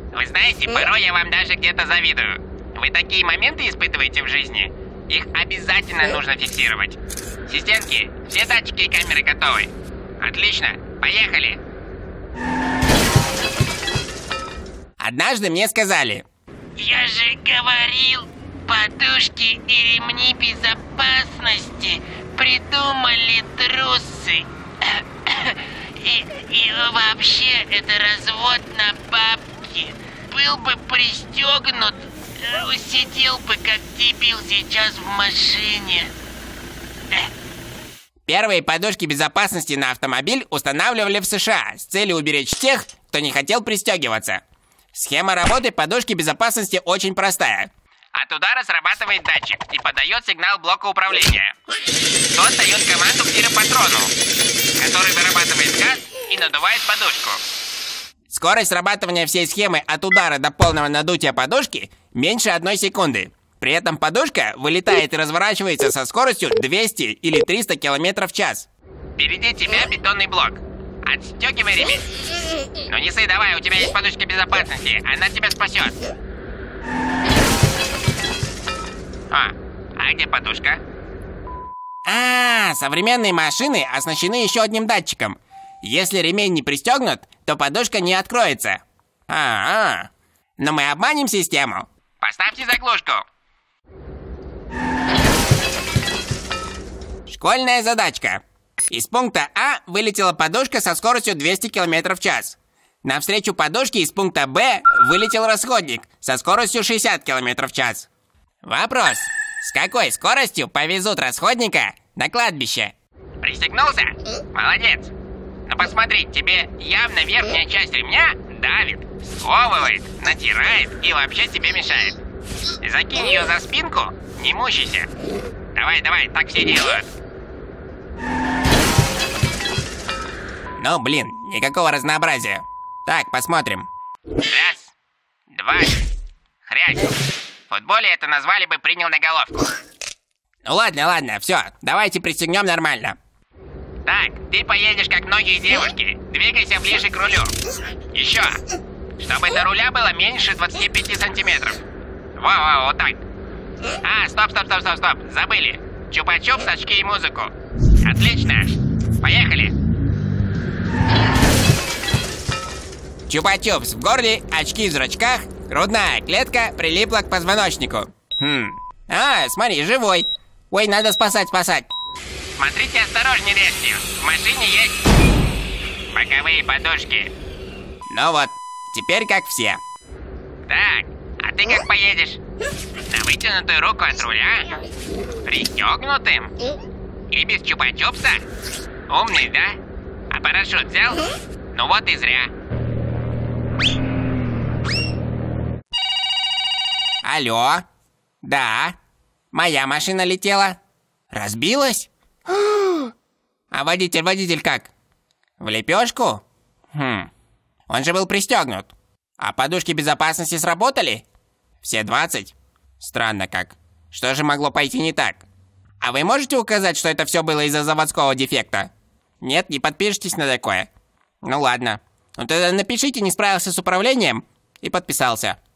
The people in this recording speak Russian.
Вы знаете, порой я вам даже где-то завидую. Вы такие моменты испытываете в жизни? Их обязательно нужно фиксировать. Ассистентки, все датчики и камеры готовы. Отлично, поехали. Однажды мне сказали: я же говорил, подушки и ремни безопасности придумали трусы. И вообще, это развод на бабки. Был бы пристегнут, сидел бы как дебил сейчас в машине. Первые подушки безопасности на автомобиль устанавливали в США с целью уберечь тех, кто не хотел пристегиваться. Схема работы подушки безопасности очень простая. От удара срабатывает датчик и подает сигнал блока управления. Тот дает команду к тиропатрону, который вырабатывает газ и надувает подушку. Скорость срабатывания всей схемы от удара до полного надутия подушки меньше 1 секунды. При этом подушка вылетает и разворачивается со скоростью 200 или 300 км в час. Впереди тебя бетонный блок. Отстегивай ремень. Ну не ссы, давай, у тебя есть подушка безопасности, она тебя спасет. А где подушка? Современные машины оснащены еще одним датчиком. Если ремень не пристегнут, то подушка не откроется. Но мы обманем систему. Поставьте заглушку. Школьная задачка. Из пункта А вылетела подушка со скоростью 200 км в час. Навстречу подушке из пункта Б вылетел расходник со скоростью 60 км в час. Вопрос. С какой скоростью повезут расходника на кладбище? Пристегнулся? Молодец. Но посмотри, тебе явно верхняя часть ремня давит, сковывает, натирает и вообще тебе мешает. Закинь ее за спинку, не мучайся. Давай, так все делают. Ну, блин, никакого разнообразия. Так, посмотрим. Раз, два, хрясь. В футболе это назвали бы «принял на головку». Ну ладно, все, давайте пристегнем нормально. Так, ты поедешь как многие девушки. Двигайся ближе к рулю. Еще. Чтобы до руля было меньше 25 сантиметров. Во, вот так. Стоп. Забыли. Чупа-чупс, очки и музыку. Отлично. Поехали. Чупа-чупс в горле, очки в зрачках, грудная клетка прилипла к позвоночнику. Смотри, живой. Ой, надо спасать. Смотрите осторожнее, ребята. В машине есть боковые подушки. Ну вот, теперь как все. Так, а ты как поедешь? На вытянутую руку от руля? Пристегнутым? И без чупа-чупса? Умный, да? А парашют взял? Ну вот и зря. Алло? Да? Моя машина летела? Разбилась? А водитель как? В лепешку? Он же был пристегнут. А подушки безопасности сработали? Все 20? Странно как. Что же могло пойти не так? А вы можете указать, что это все было из-за заводского дефекта? Нет, не подпишитесь на такое? Ну ладно. Ну тогда напишите «не справился с управлением» и подписался.